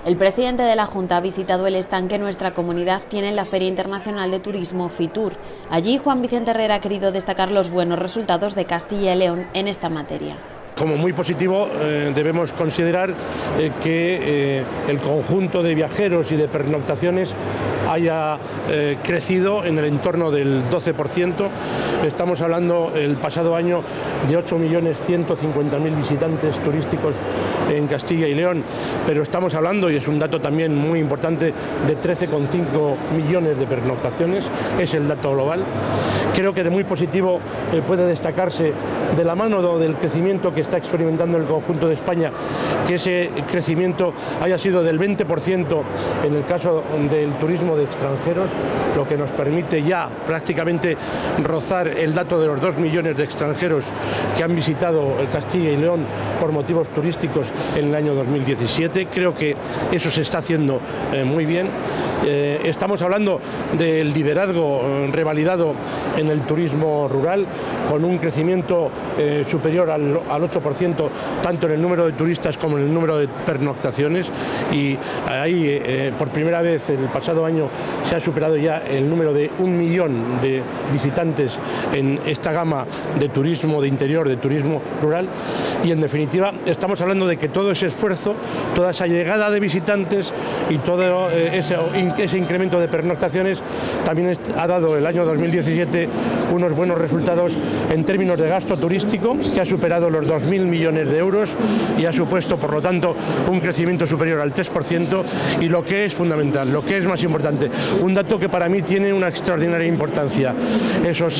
El presidente de la Junta ha visitado el stand que nuestra comunidad tiene en la Feria Internacional de Turismo FITUR. Allí Juan Vicente Herrera ha querido destacar los buenos resultados de Castilla y León en esta materia. Como muy positivo debemos considerar que el conjunto de viajeros y de pernoctaciones haya crecido en el entorno del 12%. Estamos hablando el pasado año de 8.150.000 visitantes turísticos en Castilla y León, pero estamos hablando, y es un dato también muy importante, de 13,5 millones de pernoctaciones, es el dato global. Creo que de muy positivo puede destacarse de la mano del crecimiento que está experimentando el conjunto de España, que ese crecimiento haya sido del 20% en el caso del turismo de extranjeros, lo que nos permite ya prácticamente rozar el dato de los 2 millones de extranjeros que han visitado Castilla y León por motivos turísticos en el año 2017. Creo que eso se está haciendo muy bien. Estamos hablando del liderazgo revalidado en el turismo rural, con un crecimiento superior al 8%, tanto en el número de turistas como en el número de pernoctaciones, y ahí por primera vez el pasado año se ha superado ya el número de 1 millón de visitantes en esta gama de turismo de interior, de turismo rural, y en definitiva estamos hablando de que todo ese esfuerzo, toda esa llegada de visitantes y todo ese incremento de pernoctaciones también ha dado el año 2017 unos buenos resultados en términos de gasto turístico, que ha superado los 2.000 millones de euros y ha supuesto, por lo tanto, un crecimiento superior al 3%, y lo que es fundamental, lo que es más importante, un dato que para mí tiene una extraordinaria importancia: esos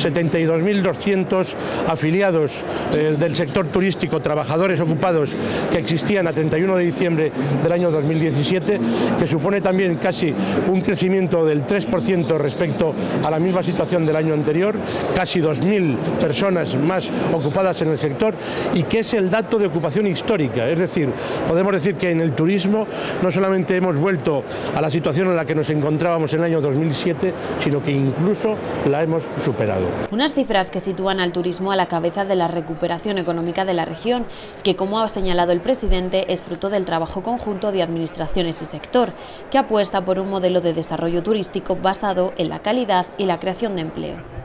72.200 afiliados del sector turístico, trabajadores ocupados que existían a 31 de diciembre del año 2017, que supone también casi un crecimiento del 3% respecto a la misma situación del año anterior, casi 2.000 personas más ocupadas en el sector, y que es el dato de ocupación histórica. Es decir, podemos decir que en el turismo no solamente hemos vuelto a la situación en la que nos encontrábamos en el año 2007, sino que incluso la hemos superado. Unas cifras que sitúan al turismo a la cabeza de la recuperación económica de la región, que, como ha señalado el presidente, es fruto del trabajo conjunto de administraciones y sector, que apuesta por un modelo de desarrollo turístico basado en la calidad y la creación de empleo.